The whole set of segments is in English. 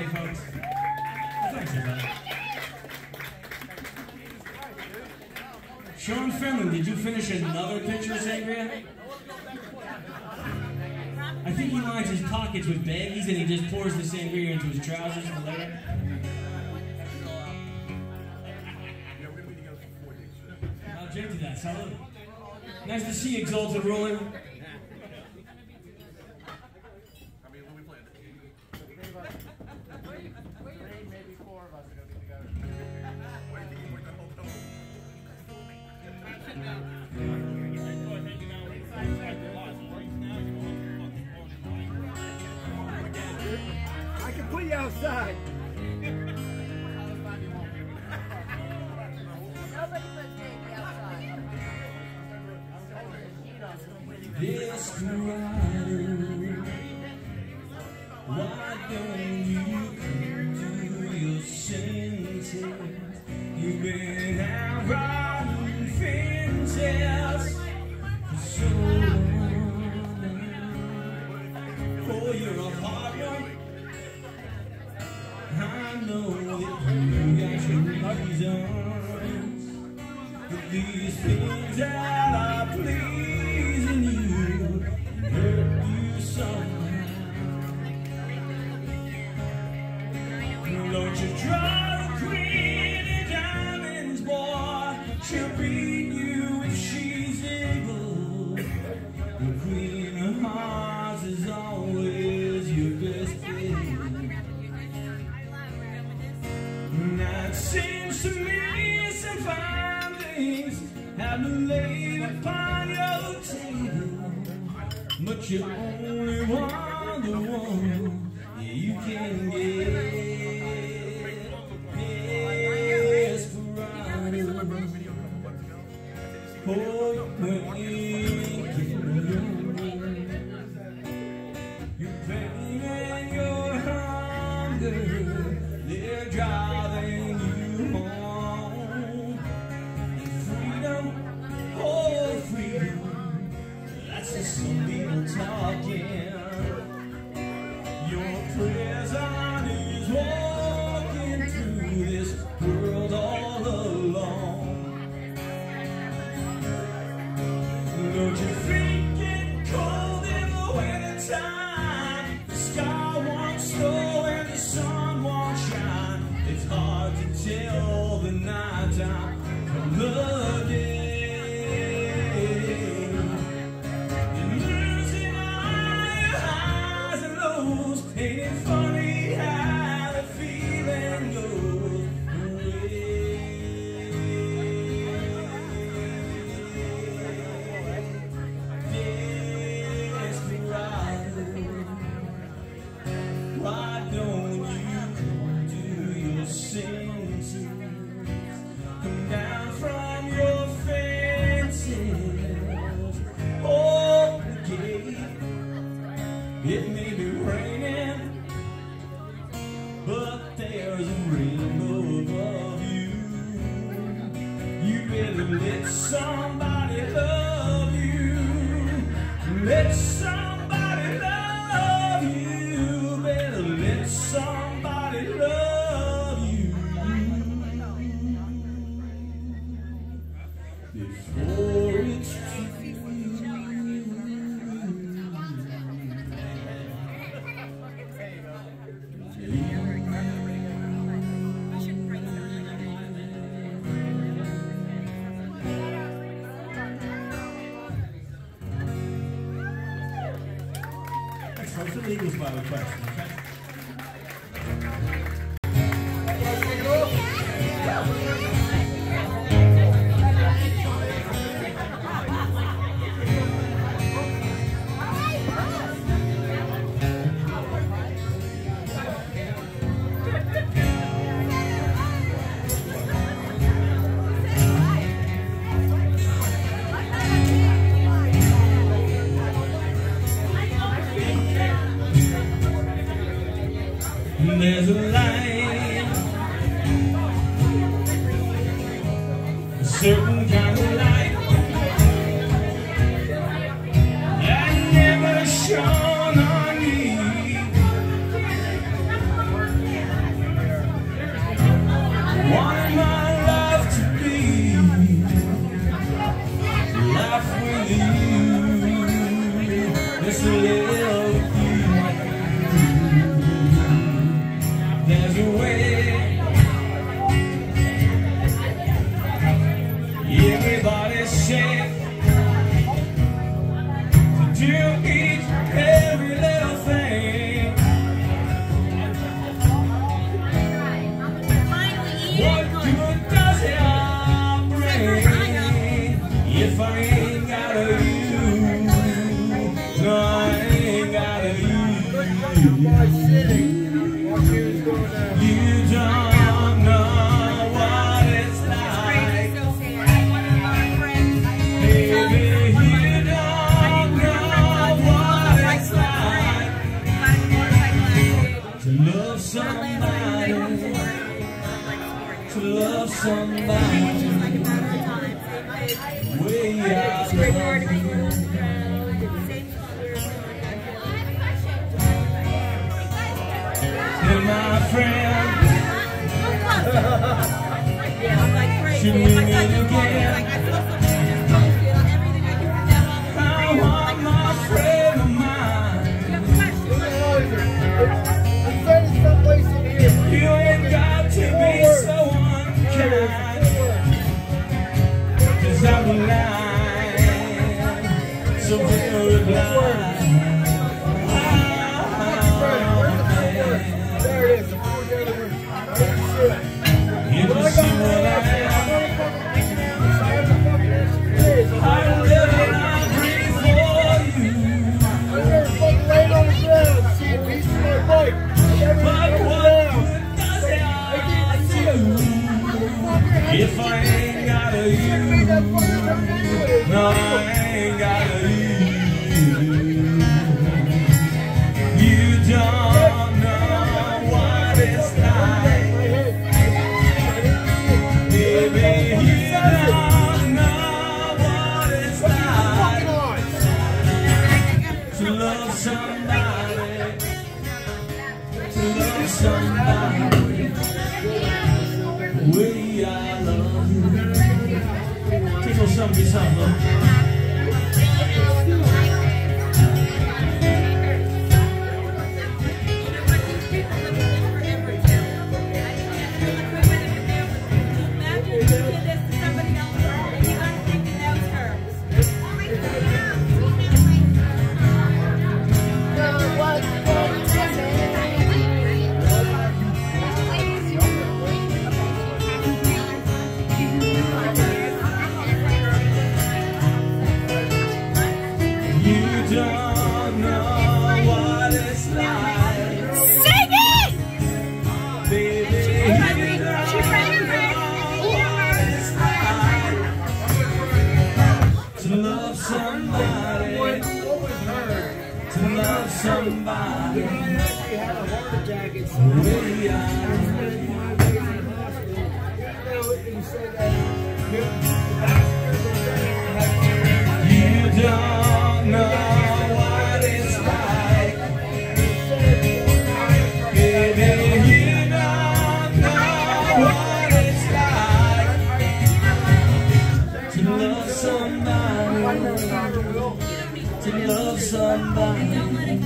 okay, folks? Thanks, everybody. Sean Finland, did you finish another pitcher of sangria? I think he lines his pockets with baggies and he just pours the sangria into his trousers for later. I'll drink to that, salud. Nice to see you, Exalted Ruler. I can put you outside. Nobody puts baby outside. Desperado, why don't you come to your senses? You've been out riding fences for so long. Oh, you're a hard one. I know that you got your reasons, but these things that are pleasing you hurt you somehow. Don't you try to queen in diamonds, boy. She'll beat you if she's able. The queen of hearts is always your best bet. Now it seems to me some fine things have been laid upon your table, but you only want the one you can get. Desperado, oh, when your pain and your hunger, they're driving you home. And freedom, oh freedom, that's just some people talking. Your prison is walking through this world all alone. Don't you think it's cold in the wintertime? The sky won't snow and the sun won't shine. It's hard to tell the night time from the day. You're losing all your highs and lows. Ain't it funny how the feeling goes away? Why don't you come to your senses? Come down from your fences. Open the gate. It may be raining, but there's a rainbow above you. You better let somebody love you. Let somebody love you. Better let somebody love you before it's too What's the legal spot of question, okay? There's a light, a certain kind of light that never shone on me. there's a way. Everybody's safe to do each every little thing. What good does it all bring if I ain't got a you? No, I ain't got a you. You don't know what it's like. Baby, you don't know what it's like to love somebody, to love somebody the way I love you. And my friend, should we meet again? I want my friend of mine. You ain't got to be so unkind, 'cause I'm blind, so very blind. You can see what I am. I live and I breathe for you. But what does it do if I ain't got a you? No, I ain't got a you. You don't know what it's like. Baby, you don't know what it's like to love somebody, to love somebody the way I love you. Tickle somebody something. Somebody you don't know what it's like. Baby, you don't know what it's like to love somebody, to love somebody.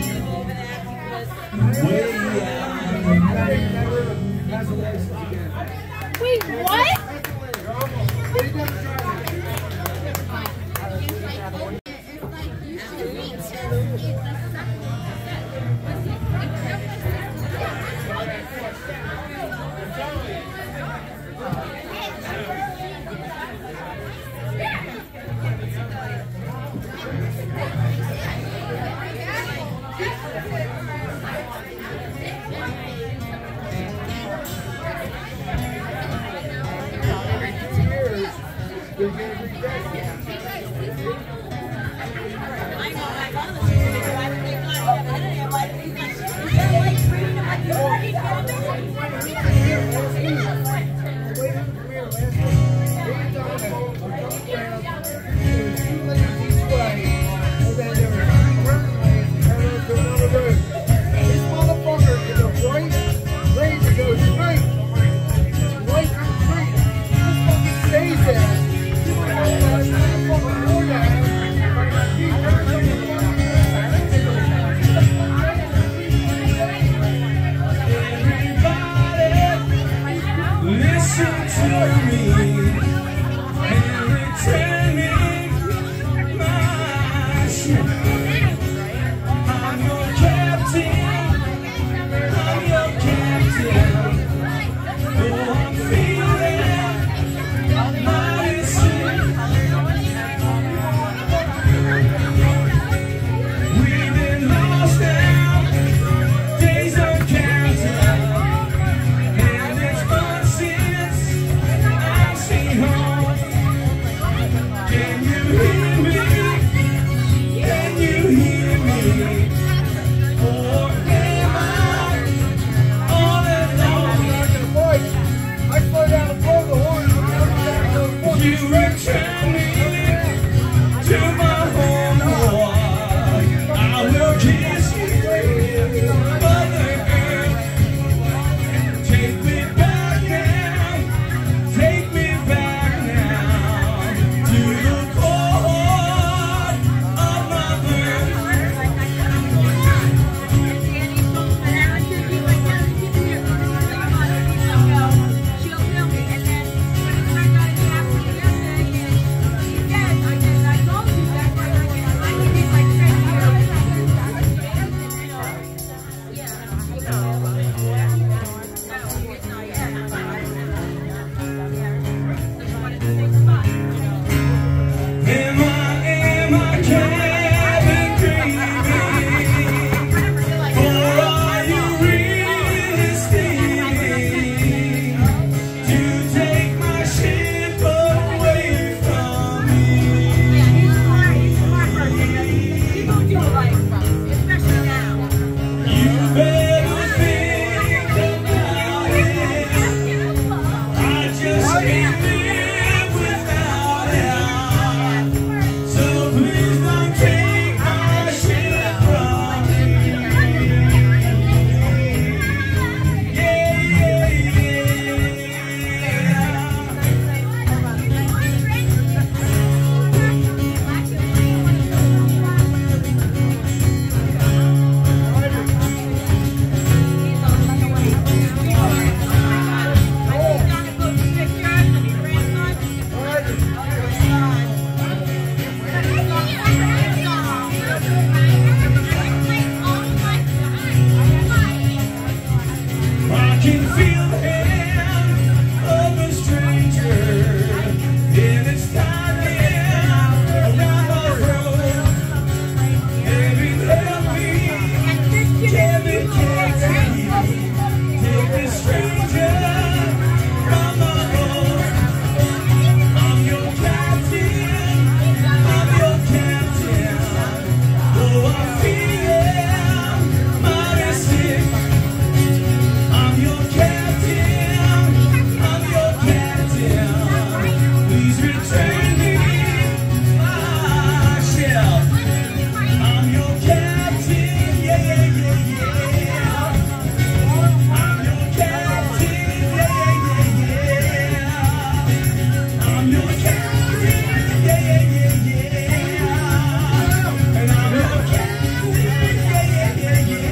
Wait, what? can feel the hand of a stranger, and it's knocking around my throat. Baby, help me, give me candy, take this stranger from my home. I'm your captain, I'm your captain. Oh, I feel mighty sick. I'm your captain, I'm your captain. Please return me my shell. I'm your captain, yeah, yeah, yeah, yeah. I'm your captain, yeah, yeah, yeah. I'm your captain, yeah, yeah, yeah, yeah. And I'm your captain, yeah, yeah, yeah, yeah.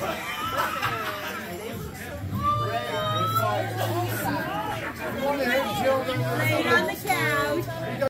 Later.